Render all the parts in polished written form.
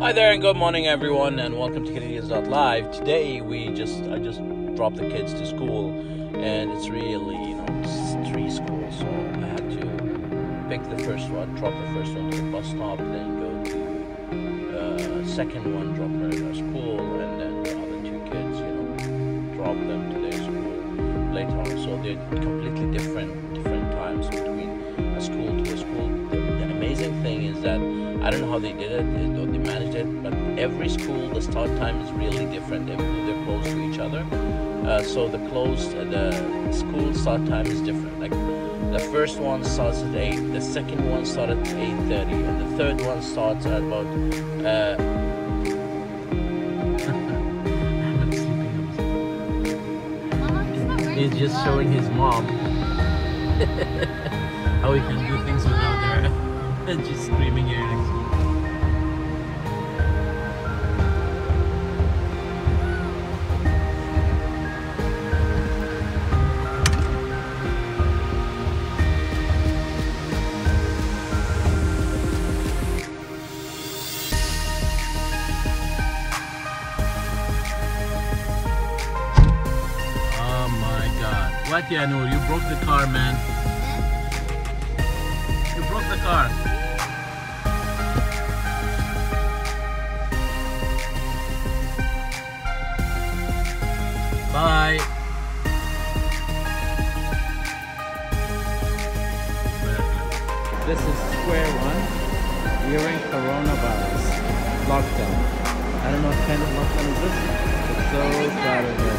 Hi there and good morning everyone, and welcome to Canadians.Live. Today I just dropped the kids to school, and it's really, it's 3 schools, so I had to pick the first one, drop the first one to the bus stop, then go to second one, drop her at her school, and then the other 2 kids, drop them to their school later on. So they're completely different times between a school to a school. The amazing thing is that I don't know how they did it or they managed it, but every school, the start time is really different. They're close to each other. So the school start time is different. Like the first one starts at 8, the second one starts at 8:30, and the third one starts at about He's just showing his mom how he can do things without her. And she's screaming here next to me. Oh my God. What, Yanur? You broke the car, man. You broke the car. Bye. This is square one during coronavirus lockdown. I don't know what kind of lockdown is this. It's so crowded here.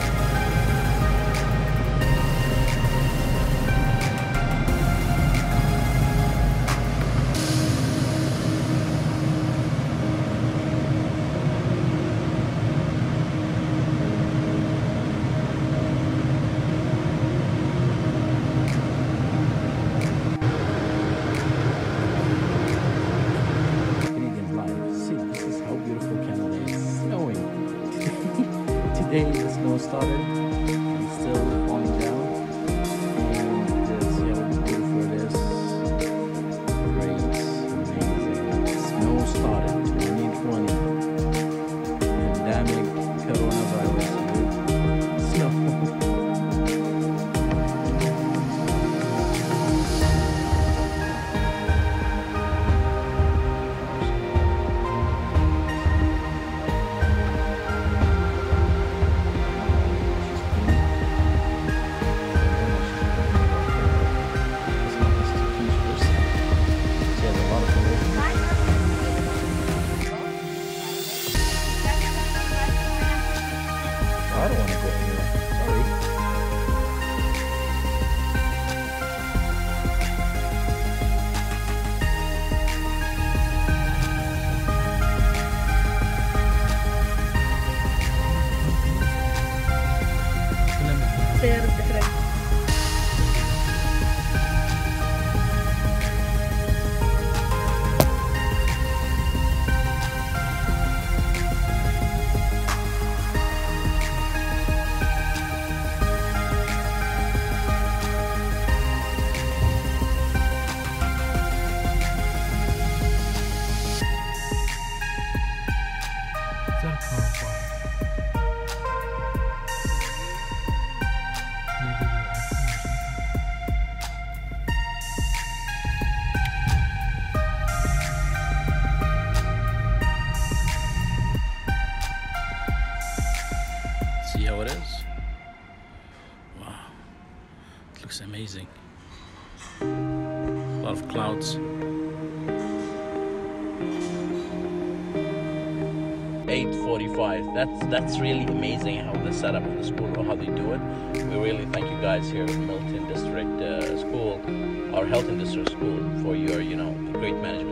Today the snow started and still falling down, and see how beautiful it is. Great, amazing. Snow started 2020. Pandemic, coronavirus, snow. I don't want to go anywhere. Sorry. See how it is? Wow, it looks amazing. A lot of clouds. 8:45. That's really amazing how the setup of the school or how they do it. We really thank you guys here at Milton District School, our Health and District School, for your great management.